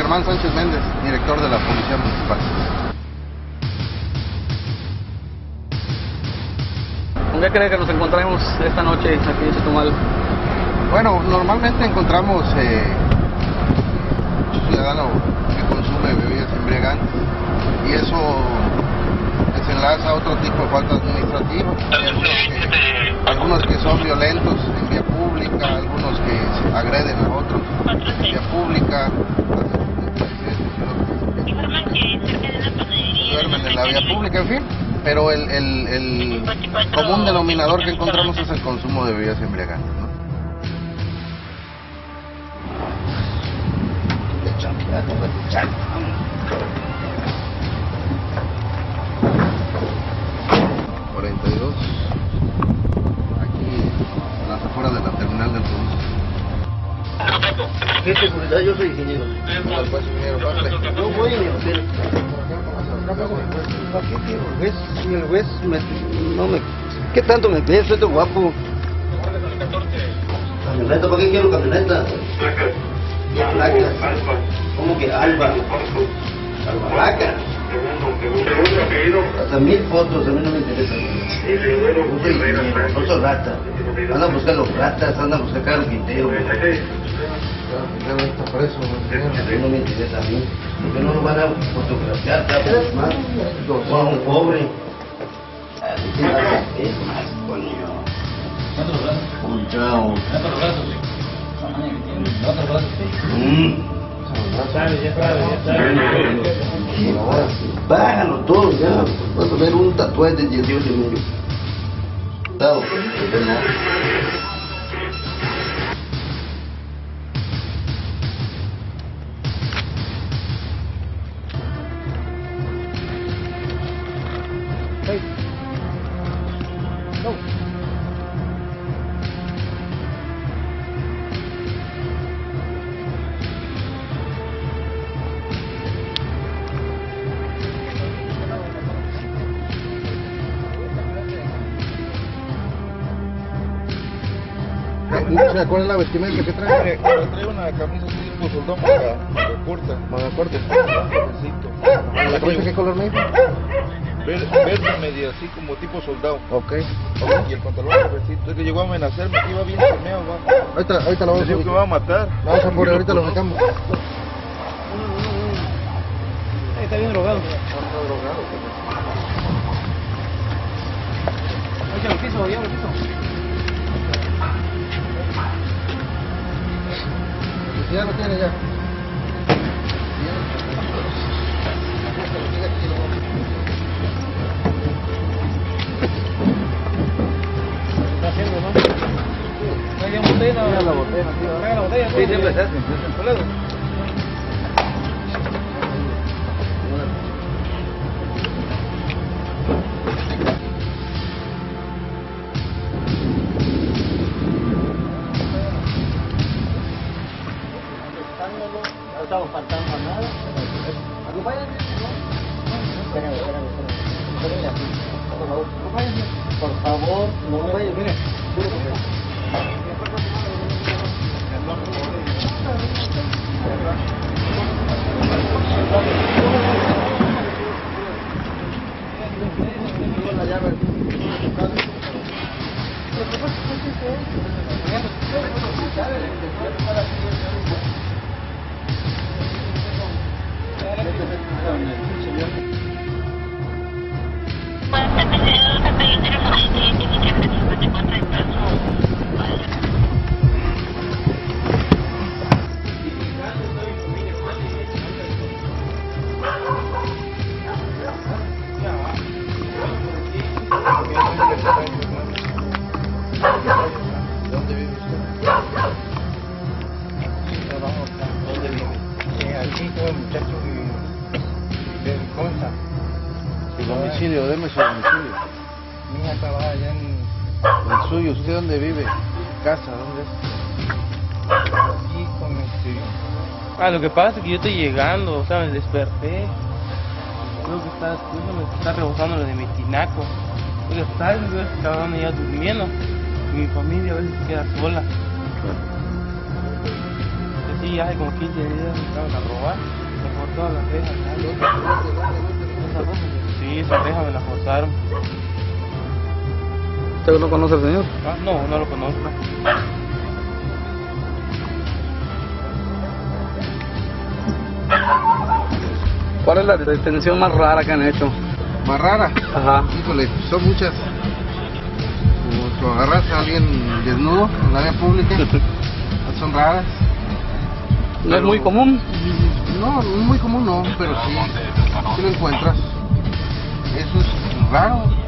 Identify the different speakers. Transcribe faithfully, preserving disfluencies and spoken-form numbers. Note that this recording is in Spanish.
Speaker 1: Germán Sánchez Méndez, director de la Policía Municipal.
Speaker 2: ¿Con qué cree que nos encontraremos esta noche aquí en Chetumal?
Speaker 1: Bueno, normalmente encontramos eh, un ciudadano que consume bebidas embriagantes y eso desenlaza a otro tipo de faltas administrativas. Algunos que, algunos que son violentos en vía pública, algunos que agreden a otros en vía pública, duermen en la vía pública, en fin. Pero el, el, el común denominador que encontramos es el consumo de bebidas embriagantes, ¿no? cuarenta y dos, aquí a las afueras de la terminal del autobús.
Speaker 3: ¿Qué seguridad? Yo soy ingeniero.
Speaker 1: No, pues, ingeniero, pásale.
Speaker 3: Yo voy en mi hotel. ¿Para qué quiero el juez? Si el juez me, no me... ¿Qué tanto me ves? Soy tan guapo. ¿Camioneta? ¿Para qué quiero camioneta? ¿Qué placas? ¿Cómo que Alba? Albalaca. Hasta mil fotos, a mí no me interesa. Yo soy ingeniero, no soy rata. Andan buscando ratas, andan buscando carpintero.
Speaker 1: Por eso,
Speaker 3: A no me interesa a mí. Porque no lo van a fotografiar, ¿sabes? Más. Son un pobre. Es más, coño.
Speaker 4: ¿Cuántos brazos?
Speaker 3: Un chao.
Speaker 4: ¿Cuántos brazos? ¿Cuántos brazos?
Speaker 3: Mmm.
Speaker 4: Sabes, ya sabes, ya sabes.
Speaker 3: Bájalo todo, ya. Vas a ver un tatuaje de dieciocho y medio. Dado, pero no.
Speaker 2: Hey. No.
Speaker 1: ¿Cuál es la vestimenta que trae?
Speaker 5: Trae una camisa así tipo soldado manga, manga corta.
Speaker 1: Manga corta.
Speaker 5: Necesito.
Speaker 1: ¿La camisa qué color me dijo?
Speaker 5: Verde, verde media, así como tipo soldado.
Speaker 1: Ok.
Speaker 5: Y el pantalón verdecito. Es que llegó a amenazarme, que iba bien quemado, va.
Speaker 1: Ahorita, ahorita lo
Speaker 5: Me
Speaker 1: vamos a
Speaker 5: dijo que me va a matar.
Speaker 1: Vamos a por ahorita lo sacamos.
Speaker 2: Ahí está bien drogado. Oye, al piso, ya al piso.
Speaker 1: Ya lo tiene ya.
Speaker 2: Está haciendo, ¿no? Traiga la botella. Traiga la botella, tío. Traiga la botella.
Speaker 4: Sí, siempre se hace.
Speaker 2: Toledo.
Speaker 3: No estamos faltando a nada. Acompáñame. Espérame, espérame, espérame. Espérame aquí. Por favor, acompáñame. Por favor, no me vayas. Mire, juro que
Speaker 1: ¿Dónde vive usted? ¿Dónde vive?
Speaker 5: Aquí con el muchacho de, de Conza.
Speaker 1: Su domicilio, deme su domicilio.
Speaker 5: Mi hija trabaja allá en...
Speaker 1: El suyo, ¿usted dónde vive? ¿Casa? ¿Dónde es?
Speaker 5: Aquí con este...
Speaker 2: Ah, lo que pasa es que yo estoy llegando, o sea, me desperté. Creo que está, creo que me está rebosando lo de mi tinaco. Porque tal vez estaban ya durmiendo. Y mi familia a veces queda sola. Así Sí, hace como quince días me estaban a robar, me cortaron las rejas. Sí, esa reja me la forzaron.
Speaker 6: ¿Usted no conoce al señor?
Speaker 2: Ah, no, no lo conozco.
Speaker 6: ¿Cuál es la detención más rara que han hecho?
Speaker 1: Más rara.
Speaker 6: Ajá.
Speaker 1: Híjole, son muchas. Como tú agarras a alguien desnudo en la vía pública, son raras.
Speaker 6: ¿No
Speaker 1: Pero,
Speaker 6: es muy común?
Speaker 1: No, muy común no, pero sí, sí lo encuentras. Eso es raro.